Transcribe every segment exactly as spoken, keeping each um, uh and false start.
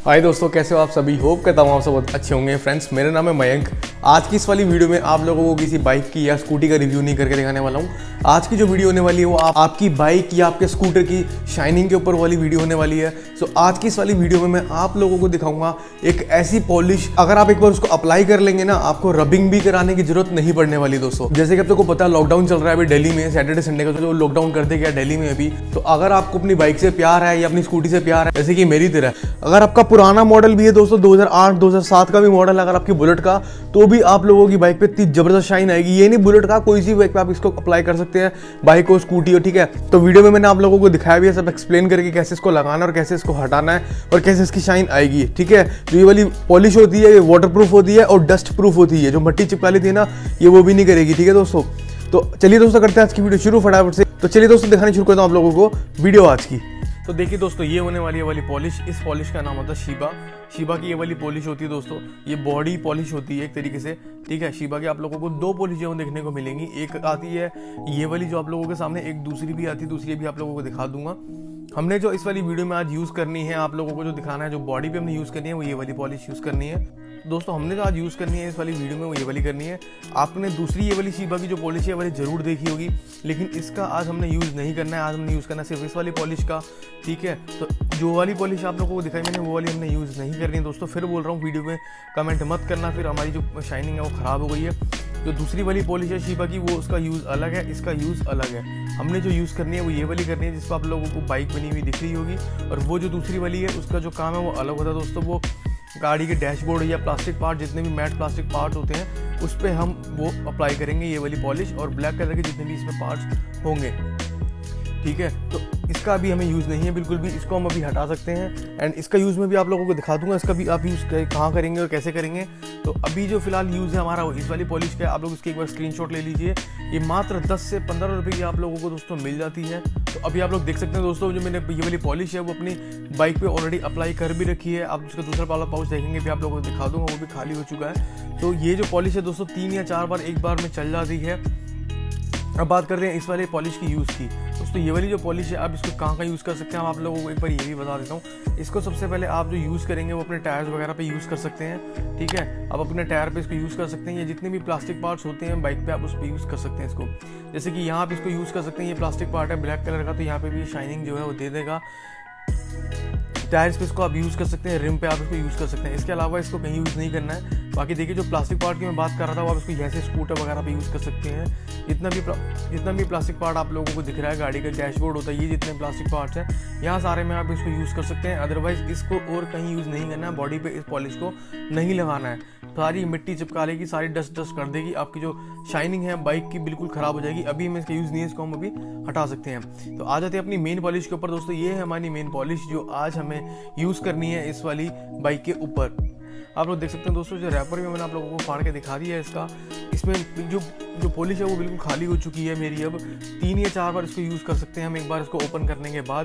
हाय दोस्तों, कैसे हो आप सभी। होप करता हूँ आप सब बहुत अच्छे होंगे। फ्रेंड्स, मेरा नाम है मयंक। आज की इस वाली वीडियो में आप लोगों को किसी बाइक की या स्कूटी का रिव्यू नहीं करके दिखाने वाला हूँ। आज की जो वीडियो होने वाली है वो आप, आपकी बाइक या आपके स्कूटर की शाइनिंग के ऊपर वाली वीडियो होने वाली है। सो आज की इस वाली वीडियो में मैं आप लोगों को दिखाऊंगा एक ऐसी पॉलिश, अगर आप एक बार उसको अप्लाई कर लेंगे ना, आपको रबिंग भी कराने की जरूरत नहीं पड़ने वाली। दोस्तों, जैसे कि आप लोगों को पता है लॉकडाउन चल रहा है अभी दिल्ली में, सैटरडे संडे का जो लॉकडाउन कर दे गया दिल्ली में अभी। तो अगर आपको अपनी बाइक से प्यार है या अपनी स्कूटी से प्यार है, जैसे कि मेरी तरह, अगर आपका पुराना मॉडल भी है दोस्तों, दो हज़ार आठ दो हज़ार सात का भी मॉडल अगर आपकी बुलेट का, तो भी आप लोगों की बाइक पे इतनी जबरदस्त शाइन आएगी। ये नहीं बुलेट का, कोई सी बाइक पे आप इसको अप्लाई कर सकते हैं, बाइक हो स्कूटी हो, ठीक है। तो वीडियो में मैंने आप लोगों को दिखाया भी है, सब एक्सप्लेन करके कैसे इसको लगाना और कैसे इसको हटाना है और कैसे इसकी शाइन आएगी, ठीक है। जो ये वाली पॉलिश होती है ये वाटर प्रूफ होती है और डस्ट प्रूफ होती है। जो मट्टी चिपका लेती है ना, ये वो भी नहीं करेगी, ठीक है दोस्तों। तो चलिए दोस्तों, करते हैं आज की वीडियो शुरू फटाफट से। तो चलिए दोस्तों, दिखानी शुरू करता हूँ आप लोगों को वीडियो आज की। तो देखिए दोस्तों, ये होने वाली है वाली पॉलिश। इस पॉलिश का नाम होता है शीबा। शीबा की ये वाली पॉलिश होती है दोस्तों, ये बॉडी पॉलिश होती है एक तरीके से, ठीक है। शीबा की आप लोगों को दो पॉलिश जो देखने को मिलेंगी। एक आती है ये वाली जो आप लोगों के सामने, एक दूसरी भी आती है, दूसरी भी आप लोगों को दिखा दूंगा। हमने जो इस वाली वीडियो में आज यूज़ करनी है, आप लोगों को जो दिखाना है, जो बॉडी पे हमने यूज़ करनी है वो ये वाली पॉलिश यूज़ करनी है दोस्तों। हमने जो आज यूज़ करनी है इस वाली वीडियो में वो ये वाली करनी है। आपने दूसरी ये वाली शीबा की जो पॉलिश है वाली जरूर देखी होगी, लेकिन इसका आज हमने यूज़ नहीं करना है। आज हमने यूज़ करना है सिर्फ इस वाली पॉलिश का, ठीक है। तो जो वाली पॉलिश आप लोगों को दिखाई मैंने, वो वाली हमने यूज़ नहीं करनी है दोस्तों। फिर बोल रहा हूँ, वीडियो में कमेंट मत करना फिर हमारी जो शाइनिंग है वो ख़राब हो गई है। जो दूसरी वाली पॉलिश है शीबा की, वो उसका यूज़ अलग है, इसका यूज़ अलग है। हमने जो यूज़ करनी है वो ये वाली करनी है, जिस पर आप लोगों को बाइक बनी हुई दिख रही होगी। और वो जो दूसरी वाली है उसका जो काम है वो अलग होता है दोस्तों। वो गाड़ी के डैशबोर्ड या प्लास्टिक पार्ट, जितने भी मैट प्लास्टिक पार्ट होते हैं, उस पर हम वो अप्लाई करेंगे ये वाली पॉलिश, और ब्लैक कलर के जितने भी इसमें पार्ट्स होंगे, ठीक है। तो इसका अभी हमें यूज़ नहीं है बिल्कुल भी, इसको हम अभी हटा सकते हैं। एंड इसका यूज़ में भी आप लोगों को दिखा दूंगा, इसका भी आप यूज़ कहाँ करेंगे और कैसे करेंगे। तो अभी जो फिलहाल यूज़ है हमारा इस वाली पॉलिश का, आप लोग इसके एक बार स्क्रीनशॉट ले लीजिए। ये मात्र दस से पंद्रह रुपये की आप लोगों को दोस्तों मिल जाती है। तो अभी आप लोग देख सकते हैं दोस्तों, जो मैंने ये वाली पॉलिश है वो अपनी बाइक पे ऑलरेडी अप्लाई कर भी रखी है। आप उसका दूसरा वाला पाउच देखेंगे भी आप लोगों को दिखा दूंगा, वो भी खाली हो चुका है। तो ये जो पॉलिश है दोस्तों, तीन या चार बार एक बार में चल जाती है। अब बात करते हैं इस वाले पॉलिश की यूज़ की दोस्तों। ये वाली जो पॉलिश है, आप इसको कहाँ कहाँ यूज़ कर सकते हैं, आप लोगों को एक बार ये भी बता देता हूँ। इसको सबसे पहले आप जो यूज़ करेंगे वो अपने टायर्स वगैरह पे यूज़ कर सकते हैं, ठीक है। आप अपने टायर पे इसको यूज़ कर सकते हैं, या जितने भी प्लास्टिक पार्ट्स होते हैं बाइक पे आप उस पर यूज़ कर सकते हैं इसको। जैसे कि यहाँ पे इसको यूज़ कर सकते हैं, ये प्लास्टिक पार्ट है ब्लैक कलर का, तो यहाँ पे भी शाइनिंग जो है वो दे देगा। टायर्स पे इसको आप यूज़ कर सकते हैं, रिम पे आप इसको यूज़ कर सकते हैं। इसके अलावा इसको कहीं यूज़ नहीं करना है। बाकी देखिए, जो प्लास्टिक पार्ट की मैं बात कर रहा था, वो आप इसको जैसे स्कूटर वगैरह पे यूज़ कर सकते हैं। जितना भी जितना भी प्लास्टिक पार्ट आप लोगों को दिख रहा है, गाड़ी का डैशबोर्ड होता है, ये जितने प्लास्टिक पार्ट्स हैं, यहाँ सारे में आप इसको यूज़ कर सकते हैं। अदरवाइज इसको और कहीं यूज़ नहीं करना है, बॉडी पे इस पॉलिश को नहीं लगाना है। सारी मिट्टी चिपका लेगी, सारी डस्ट डस्ट कर देगी, आपकी जो शाइनिंग है बाइक की बिल्कुल ख़राब हो जाएगी। अभी हमें इसका यूज़ नहीं है, इसको हम अभी हटा सकते हैं। तो आ जाते हैं अपनी मेन पॉलिश के ऊपर दोस्तों। ये है हमारी मेन पॉलिश जो आज हमें यूज़ करनी है इस वाली बाइक के ऊपर। आप लोग देख सकते हैं दोस्तों, जो रैपर में मैंने आप लोगों को फाड़ के दिखा दिया है इसका। इसमें जो जो पॉलिश है वो बिल्कुल खाली हो चुकी है मेरी। अब तीन या चार बार इसको यूज़ कर सकते हैं हम, एक बार इसको ओपन करने के बाद।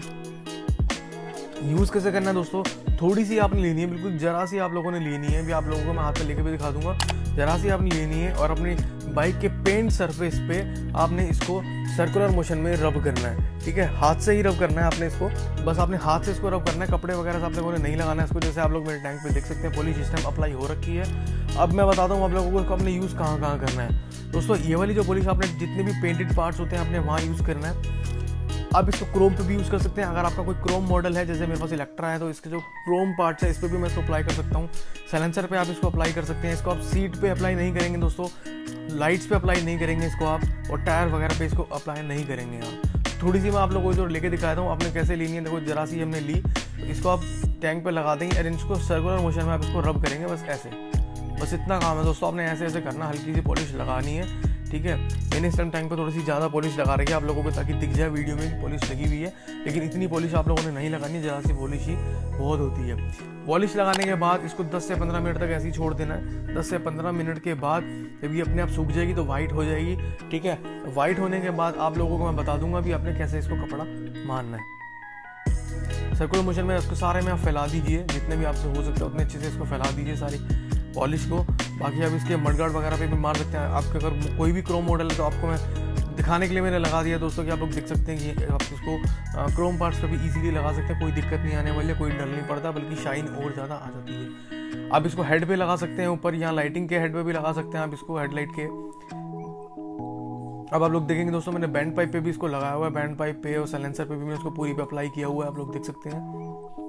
यूज़ कैसे करना है दोस्तों, थोड़ी सी आपने लेनी है, बिल्कुल जरा सी आप लोगों ने लेनी है। भी आप लोगों को मैं हाथ में लेके भी दिखा दूंगा। जरा सी आपने लेनी है और अपनी बाइक के पेंट सरफेस पे आपने इसको सर्कुलर मोशन में रब करना है, ठीक है। हाथ से ही रब करना है आपने इसको, बस आपने हाथ से इसको रब करना है। कपड़े वगैरह से आप लोगों ने नहीं लगाना है इसको। जैसे आप लोग मेरे टैंक पे देख सकते हैं पॉलिश इस टाइम अप्लाई हो रखी है। अब मैं बताता हूँ आप लोगों को इसको अपने यूज़ कहाँ कहाँ करना है दोस्तों। ये वाली जो पॉलिश आपने जितने भी पेंटेड पार्ट्स होते हैं आपने वहाँ यूज़ करना है। आप इसको क्रोम पे भी यूज़ कर सकते हैं। अगर आपका कोई क्रोम मॉडल है, जैसे मेरे पास इलेक्ट्रा है, तो इसके जो क्रोम पार्ट्स है इस पर भी मैं इसको अप्लाई कर सकता हूँ। साइलेंसर पे आप इसको अप्लाई कर सकते हैं। इसको आप सीट पे अप्लाई नहीं करेंगे दोस्तों, लाइट्स पे अप्लाई नहीं करेंगे इसको आप, और टायर वगैरह पे इसको अप्लाई नहीं करेंगे आप। थोड़ी सी मैं आप लोगों को जो लेके दिखाता हूँ, आपने कैसे लेनी है। देखो, जरा सी हमने ली, तो इसको आप टैंक पे लगा देंगे और इसको सर्कुलर मोशन में आप इसको रब करेंगे, बस ऐसे। बस इतना काम है दोस्तों, आपने ऐसे ऐसे करना, हल्की सी पॉलिश लगानी है, ठीक है। मैंने इस टाइम टैंक पे थोड़ी सी ज़्यादा पॉलिश लगा रखी है आप लोगों को, ताकि दिख जाए वीडियो में पॉलिश लगी हुई है। लेकिन इतनी पॉलिश आप लोगों ने नहीं लगानी है, ज़रा सी पॉलिश ही बहुत होती है। पॉलिश लगाने के बाद इसको दस से पंद्रह मिनट तक ऐसे ही छोड़ देना है। दस से पंद्रह मिनट के बाद जब ये अपने आप सूख जाएगी तो वाइट हो जाएगी, ठीक है। वाइट होने के बाद आप लोगों को मैं बता दूंगा भी आपने कैसे इसको कपड़ा मारना है। सर्कुलर मोशन में इसको सारे में आप फैला दीजिए, जितने भी आपसे हो सकते हैं उतने अच्छे से इसको फैला दीजिए सारी पॉलिश को। बाकी आप इसके मडगार्ड वगैरह पे भी मार सकते हैं। आपके अगर कोई भी क्रोम मॉडल है तो आपको मैं दिखाने के लिए मैंने लगा दिया दोस्तों कि आप लोग देख सकते हैं कि आप इसको क्रोम पार्ट्स पर भी इजीली लगा सकते हैं, कोई दिक्कत नहीं आने वाली है, कोई डर नहीं पड़ता, बल्कि शाइन और ज़्यादा आ जाती है। आप इसको हेड पे लगा सकते हैं, ऊपर यहाँ लाइटिंग के हेड पे भी लगा सकते हैं आप इसको, हेडलाइट के। अब आप लोग देखेंगे दोस्तों मैंने बैंड पाइप पे भी इसको लगाया हुआ है, बैंड पाइप पे और साइलेंसर पे भी मैंने इसको पूरी पे अप्लाई किया हुआ है, आप लोग देख सकते हैं।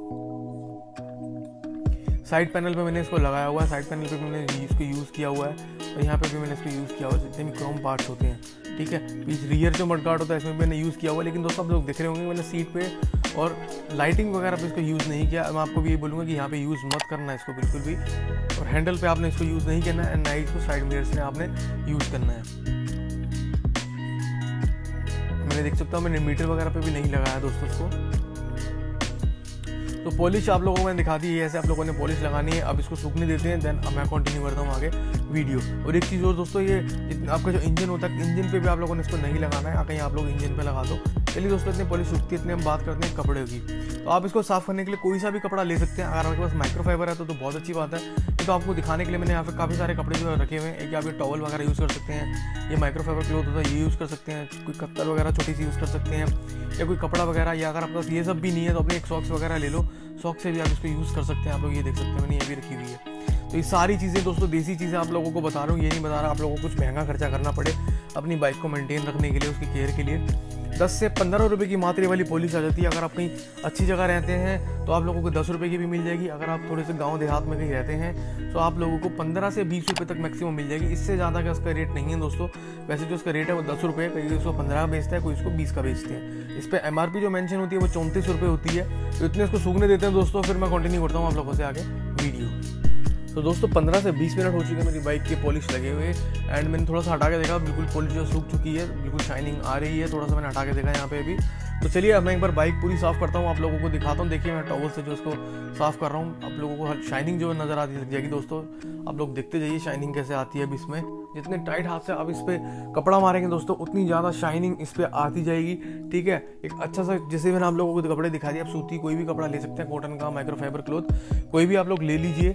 साइड पैनल पे मैंने इसको लगाया हुआ है, साइड पैनल पे भी मैंने इसको यूज़ किया हुआ है, और यहाँ पे भी मैंने इसको यूज़ किया हुआ है, जितने भी क्रोम पार्ट्स होते हैं, ठीक है। पीछे रियर जो मडगार्ड होता है इसमें भी मैंने यूज़ किया हुआ है। लेकिन दोस्तों आप लोग देख रहे होंगे मैंने सीट पे और लाइटिंग वगैरह पे इसको यूज़ नहीं किया। मैं आपको भी ये बोलूँगा कि यहाँ पे यूज़ मत करना है इसको बिल्कुल भी, और हैंडल पे आपने इसको यूज़ नहीं करना है, एंड ना ही इसको साइड मिरर्स में आपने यूज़ करना है। मैंने देख सकता हूँ मैंने मीटर वगैरह पे भी नहीं लगाया दोस्तों इसको। तो पॉलिश आप लोगों को मैंने दिखा दी है, ऐसे आप लोगों ने पॉलिश लगानी है। अब इसको सूखने देते हैं, देन मैं कंटिन्यू करता हूँ आगे वीडियो। और एक चीज़ और दोस्तों, ये आपका जो इंजन होता है, इंजन पे भी आप लोगों ने इसको नहीं लगाना है, कहीं आप लोग इंजन पे लगा दो। चलिए दोस्तों, इतनी पॉलिश सूखती है, इतने हम बात करते हैं कपड़े की। तो आप इसको साफ़ करने के लिए कोई सा भी कपड़ा ले सकते हैं। अगर आपके पास माइक्रोफाइबर है तो, तो बहुत अच्छी बात है। तो आपको दिखाने के लिए मैंने यहाँ पे काफ़ी सारे कपड़े जो रखे हुए हैं। एक आप ये टॉवल वगैरह यूज़ कर सकते हैं, ये माइक्रोफाइबर क्लॉथ होता है ये यूज़ कर सकते हैं, कोई कत्तर वगैरह छोटी सी यूज़ कर सकते हैं, या कोई कपड़ा वगैरह, या अगर आपके पास ये सब भी नहीं है तो अपने एक सॉक्स वगैरह ले लो, सॉक्स से भी आप इसको यूज़ कर सकते हैं। आप लोग ये देख सकते हैं मैंने ये भी रखी हुई है। तो ये सारी चीज़ें दोस्तों देसी चीज़ें आप लोगों को बता रहा हूँ, ये नहीं बता रहा आप लोगों को कुछ महंगा खर्चा करना पड़े अपनी बाइक को मेंटेन रखने के लिए, उसकी केयर के लिए। दस से पंद्रह रुपए की मात्र वाली पॉलिश आ जाती है। अगर आप कहीं अच्छी जगह रहते हैं तो आप लोगों को दस रुपए की भी मिल जाएगी। अगर आप थोड़े से गांव देहात में कहीं रहते हैं तो आप लोगों को पंद्रह से बीस रुपए तक मैक्सिमम मिल जाएगी। इससे ज़्यादा का उसका रेट नहीं है दोस्तों। वैसे जो उसका रेट है वो दस रुपये, कोई उसको पंद्रह का बेचता है, कोई उसको बीस का बेचते हैं। इस पर एम आर पी जो मेंशन होती है वो चौंतीस रुपये होती है। तो इतने इसको सूखने देते हैं दोस्तों, फिर मैं कंटिन्यू करता हूँ आप लोगों से आगे वीडियो। तो दोस्तों पंद्रह से बीस मिनट हो चुके हैं मेरी बाइक की पॉलिश लगे हुए, एंड मैंने थोड़ा सा हटा के देखा, बिल्कुल पॉलिश जो सूख चुकी है, बिल्कुल शाइनिंग आ रही है। थोड़ा सा मैंने हटा के देखा यहाँ पे भी। तो चलिए अब मैं एक बार बाइक पूरी साफ़ करता हूँ, आप लोगों को दिखाता हूँ। देखिए मैं टॉवल से जो उसको साफ़ कर रहा हूँ, आप लोगों को शाइनिंग जो नज़र आती लग जाएगी दोस्तों। आप लोग देखते जाइए शाइनिंग कैसे आती है अब इसमें। जितने टाइट हाथ से आप इस पर कपड़ा मारेंगे दोस्तों, उतनी ज़्यादा शाइनिंग इस पर आती जाएगी, ठीक है। एक अच्छा सा, जैसे मैंने आप लोगों को कपड़े दिखा दिए, आप सूती कोई भी कपड़ा ले सकते हैं, कॉटन का, माइक्रोफाइबर क्लॉथ, कोई भी आप लोग ले लीजिए।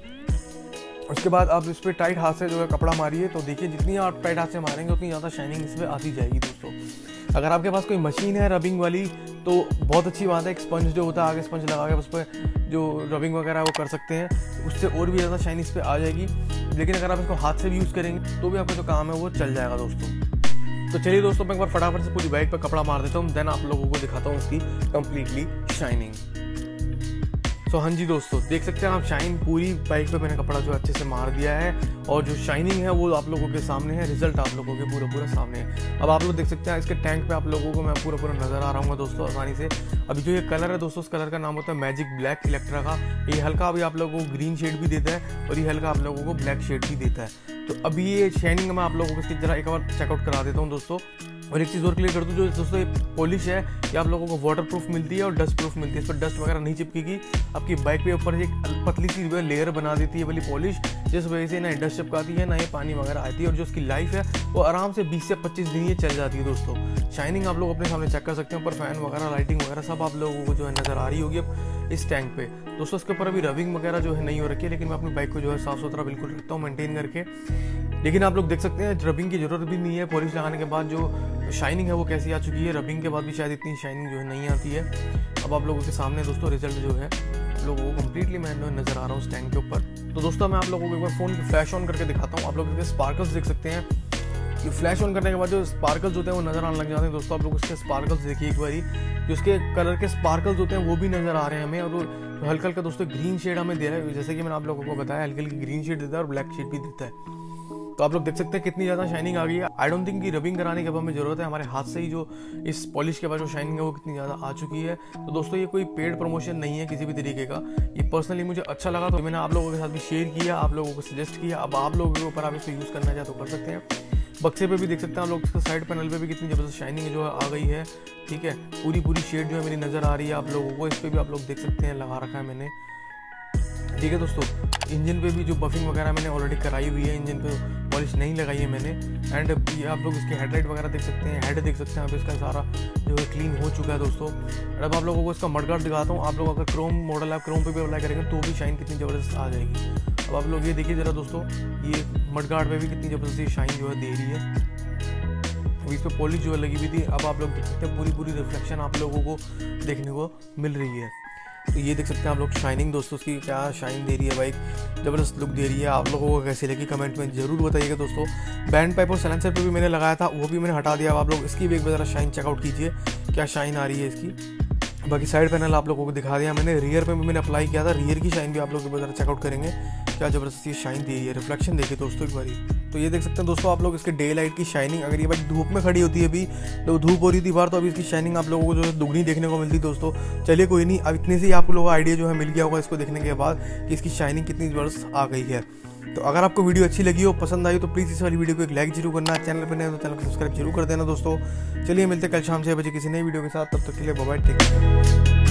उसके बाद आप इस पर टाइट हाथ से जो है कपड़ा मारिए, तो देखिए जितनी आप टाइट हाथ से मारेंगे उतनी ज़्यादा शाइनिंग इस पर आती जाएगी दोस्तों। अगर आपके पास कोई मशीन है रबिंग वाली तो बहुत अच्छी बात है। एक स्पंज जो होता है, आगे स्पंज लगा के उस पर जो रबिंग वगैरह वो कर सकते हैं, उससे और भी ज़्यादा शाइनिंग इस पर आ जाएगी। लेकिन अगर आप इसको हाथ से भी यूज़ करेंगे तो भी आपका जो काम है वो चल जाएगा दोस्तों। तो चलिए दोस्तों, मैं एक बार फटाफट से पूरी बाइक पर कपड़ा मार देता हूँ, देन आप लोगों को दिखाता हूँ उसकी कंप्लीटली शाइनिंग। तो हाँ जी दोस्तों, देख सकते हैं आप शाइन पूरी बाइक पे मैंने कपड़ा जो अच्छे से मार दिया है, और जो शाइनिंग है वो आप लोगों के सामने है, रिजल्ट आप लोगों के पूरा पूरा सामने है। अब आप लोग देख सकते हैं इसके टैंक पे आप लोगों को मैं पूरा पूरा नजर आ रहा हूँ दोस्तों आसानी से। अभी जो ये कलर है दोस्तों, उस कलर का नाम होता है मैजिक ब्लैक इलेक्ट्रा का। ये हल्का अभी आप लोगों को ग्रीन शेड भी देता है, और ये हल्का आप लोगों को ब्लैक शेड भी देता है। तो अभी ये शाइनिंग मैं आप लोगों को इसकी जरा एक बार चेकआउट करा देता हूँ दोस्तों। और एक चीज़ और क्लियर कर दूँ, जो दोस्तों ये पॉलिश है ये आप लोगों को वाटर प्रूफ मिलती है और डस्ट प्रूफ मिलती है। इस पर डस्ट वगैरह नहीं चिपकेगी। आपकी बाइक पे ऊपर एक पतली सी लेयर बना देती है वाली पॉलिश, जिस वजह से ना डस्ट चिपकाती है ना ये पानी वगैरह आती है, और जो उसकी लाइफ है वो आराम से बीस से पच्चीस दिन ये चल जाती है दोस्तों। शाइनिंग आप लोग अपने सामने चेक कर सकते हैं, ऊपर फैन वगैरह, लाइटिंग वगैरह सब आप लोगों को जो है नज़र आ रही होगी अब इस टैंक पे दोस्तों। इसके ऊपर अभी रबिंग वगैरह जो है नहीं हो रखी है, लेकिन मैं अपनी बाइक को जो है साफ़ सुथरा बिल्कुल रखता हूँ मेंटेन करके। लेकिन आप लोग देख सकते हैं रबिंग की ज़रूरत भी नहीं है। पॉलिश लगाने के बाद जो शाइनिंग है वो कैसी आ चुकी है, रबिंग के बाद भी शायद इतनी शाइनिंग जो है नहीं आती है। अब आप लोगों के सामने दोस्तों रिजल्ट जो है लोगों को कंप्लीटली मैं नज़र आ रहा हूँ उस टैंक के ऊपर। तो दोस्तों मैं आप लोगों को एक बार फ़ोन की फ्लैश ऑन करके दिखाता हूँ। आप लोग इसके स्पार्कल्स देख सकते हैं। ये फ्लैश ऑन करने के बाद जो स्पार्कल्स होते हैं वो नज़र आने लग जाते हैं दोस्तों। आप लोग उसके स्पार्कल्स देखिए एक बारी, जो उसके कलर के स्पार्कल्स होते हैं वो भी नज़र आ रहे हैं हमें, और वो हल्का हल्का दोस्तों ग्रीन शेड हमें दे रहा है। जैसे कि मैंने आप लोगों को बताया, हल्की हल्की ग्रीन शेड देता है और ब्लैक शेड भी देता है। तो आप लोग देख सकते हैं कितनी ज़्यादा शाइनिंग आ गई है। आई डोंट थिंक कि रबिंग कराने की अब हमें ज़रूरत है, हमारे हाथ से ही जो इस पॉलिश के बाद जो शाइनिंग है वो कितनी ज़्यादा आ चुकी है। तो दोस्तों ये कोई पेड प्रमोशन नहीं है किसी भी तरीके का, ये पर्सनली मुझे अच्छा लगा तो मैंने आप लोगों के साथ भी शेयर किया, आप लोगों को सजेस्ट किया। अब आप लोगों के ऊपर आप इसको यूज़ करना चाहे तो कर सकते हैं। बक्से पे भी देख सकते हैं आप लोग, इसका साइड पैनल पे भी कितनी ज़बरदस्त शाइनिंग जो है आ गई है, ठीक है। पूरी पूरी शेड जो है मेरी नज़र आ रही है आप लोगों को। इस पर भी आप लोग देख सकते हैं लगा रखा है मैंने, ठीक है दोस्तों। इंजन पे भी जो बफिंग वगैरह मैंने ऑलरेडी कराई हुई है, इंजन पे पॉलिश नहीं लगाई है मैंने। एंड ये आप लोग इसके हेडलाइट वगैरह देख सकते हैं, हेड देख सकते हैं आप, इसका सारा जो है क्लीन हो चुका है दोस्तों। अब आप लोगों को इसका मडगार्ड दिखाता हूँ। आप लोग अगर क्रोम मॉडल है, क्रोम पे भी अप्लाई करेंगे तो भी शाइन कितनी ज़बरदस्त आ जाएगी। अब आप लोग ये देखिए ज़रा दोस्तों, ये मडगार्ड पे भी कितनी ज़बरदस्त शाइन जो है दे रही है। अभी इस पर पॉलिश जो है लगी हुई थी, अब आप लोग देख सकते हैं पूरी पूरी रिफ्लेक्शन आप लोगों को देखने को मिल रही है। तो ये देख सकते हैं आप लोग शाइनिंग, दोस्तों उसकी क्या शाइन दे रही है बाइक, ज़बरदस्त लुक दे रही है। आप लोगों को कैसी लगी कमेंट में ज़रूर बताइएगा दोस्तों। बैंड पाइप और साइलेंसर पे भी मैंने लगाया था, वो भी मैंने हटा दिया। आप लोग इसकी भी एक बार ज़रा शाइन चेकआउट कीजिए, क्या शाइन आ रही है इसकी। बाकी साइड पैनल आप लोगों को दिखा दिया मैंने। रियर पे भी मैंने अप्लाई किया था, रियर की शाइन भी आप लोग ज़रा चेकआउट करेंगे, क्या ज़बरदस्त ये शाइन दे रही है। रिफ्लेक्शन देखिए दोस्तों एक बारी। तो ये देख सकते हैं दोस्तों आप लोग इसके डे लाइट की शाइनिंग। अगर ये बाइक धूप में खड़ी होती है अभी, तो धूप हो रही थी बाहर, तो अभी इसकी शाइनिंग आप लोगों को जो है दुगनी देखने को मिलती दोस्तों। चलिए कोई नहीं, अब इतने से ही आप लोगों को आइडिया जो है मिल गया होगा इसको देखने के बाद कि इसकी शाइनिंग कितनी ज़बरदस्त आ गई है। तो अगर आपको वीडियो अच्छी लगी हो, पसंद आई, तो प्लीज़ इस वाली वीडियो को एक लाइक जरूर करना। चैनल पर नए हो तो चैनल को सब्सक्राइब जरूर कर देना दोस्तों। चलिए मिलते हैं कल शाम छः बजे किसी नई वीडियो के साथ, तब तक के लिए बाय बाय, टेक केयर।